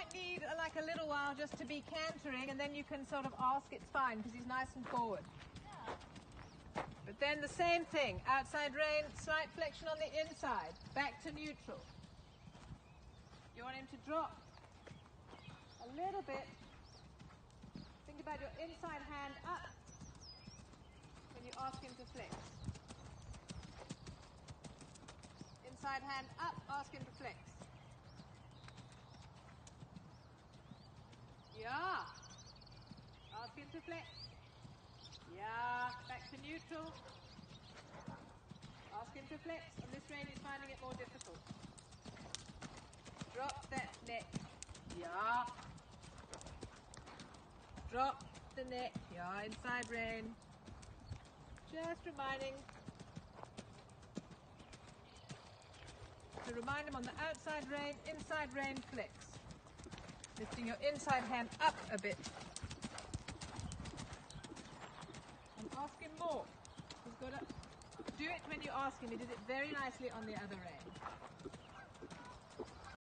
might need like a little while just to be cantering, and then you can sort of ask it's fine because he's nice and forward. But then the same thing, outside rein, slight flexion on the inside, back to neutral. You want him to drop a little bit. Think about your inside hand up when you ask him to flex. Inside hand up, ask him to flex. Yeah. Ask him to flex. Yeah. Back to neutral. Ask him to flex. On this rein he's finding it more difficult. Drop that neck. Yeah. Drop the neck. Yeah. Inside rein. Just reminding to remind him on the outside rein, inside rein flex. Lifting your inside hand up a bit. And ask him more. He's got to do it when you ask him. He did it very nicely on the other rein.